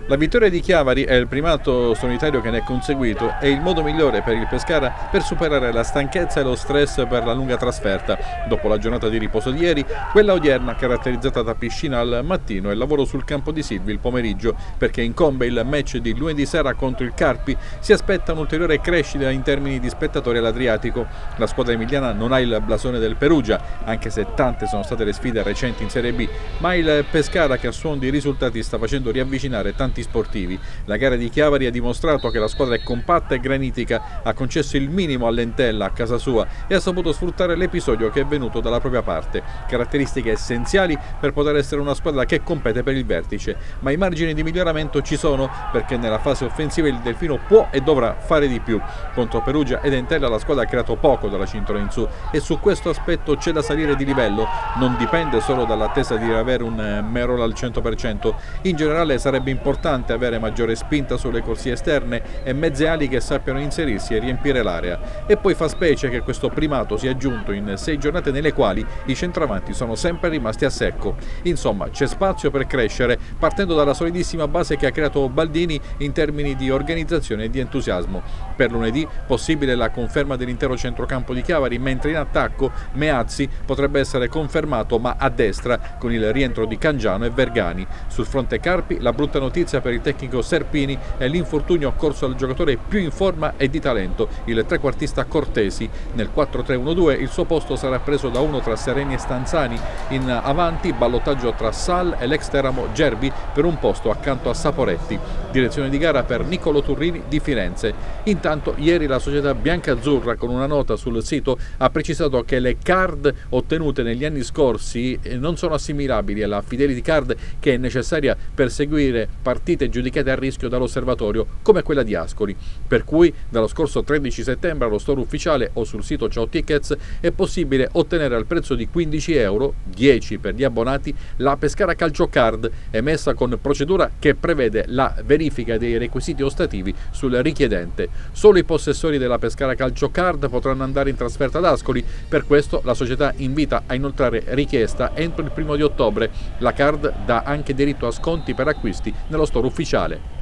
La vittoria di Chiavari e il primato solitario che ne è conseguito è il modo migliore per il Pescara per superare la stanchezza e lo stress per la lunga trasferta. Dopo la giornata di riposo di ieri, quella odierna caratterizzata da piscina al mattino e lavoro sul campo di Silvi il pomeriggio, perché incombe il match di lunedì sera contro il Carpi. Si aspetta un'ulteriore crescita in termini di spettatori all'Adriatico. La squadra emiliana non ha il blasone del Perugia, anche se tante sono state le sfide recenti in Serie B, ma il Pescara che a suon di risultati sta facendo riavvicinare tanti sportivi. La gara di Chiavari ha dimostrato che la squadra è compatta e granitica, ha concesso il minimo all'Entella a casa sua e ha saputo sfruttare l'episodio che è venuto dalla propria parte. Caratteristiche essenziali per poter essere una squadra che compete per il vertice, ma i margini di miglioramento ci sono, perché nella fase offensiva il Delfino può e dovrà fare di più. Contro Perugia ed Entella la squadra ha creato poco dalla cintura in su e su questo aspetto c'è da salire di livello. Non dipende solo dall'attesa di avere un Merol al 100%, in generale sarebbe importante avere maggiore spinta sulle corsie esterne e mezze ali che sappiano inserirsi e riempire l'area. E poi fa specie che questo primato sia aggiunto in 6 giornate nelle quali i centravanti sono sempre rimasti a secco. Insomma, c'è spazio per crescere, partendo dalla solidissima base che ha creato Baldini in termini di organizzazione e di entusiasmo. Per lunedì possibile la conferma dell'intero centrocampo di Chiavari, mentre in attacco Meazzi potrebbe essere confermato, ma a destra, con il rientro di Cangiano e Vergani. Sul fronte Carpi la brutta notizia per il tecnico Serpini è l'infortunio occorso al giocatore più in forma e di talento, il trequartista Cortesi. Nel 4-3-1-2 il suo posto sarà preso da uno tra Sereni e Stanzani. In avanti ballottaggio tra Sal e l'ex Teramo Gerbi per un posto accanto a Saporetti. Direzione di gara per Niccolò Turrini di Firenze. Intanto ieri la società biancazzurra, con una nota sul sito, ha precisato che le card ottenute negli anni scorsi non sono assimilabili alla Fidelity Card che è necessaria per seguire partite giudicate a rischio dall'osservatorio, come quella di Ascoli. Per cui dallo scorso 13 settembre allo store ufficiale o sul sito Ciao Tickets è possibile ottenere al prezzo di €15, 10 per gli abbonati, la Pescara Calcio Card, emessa con procedura che prevede la verifica dei requisiti ostativi sul richiedente. Solo i possessori della Pescara Calcio Card potranno andare in trasferta ad Ascoli. Per questo la società invita a inoltrare richiesta entro il 1° di ottobre. La card dà anche diritto a sconti per acquisti nello store ufficiale.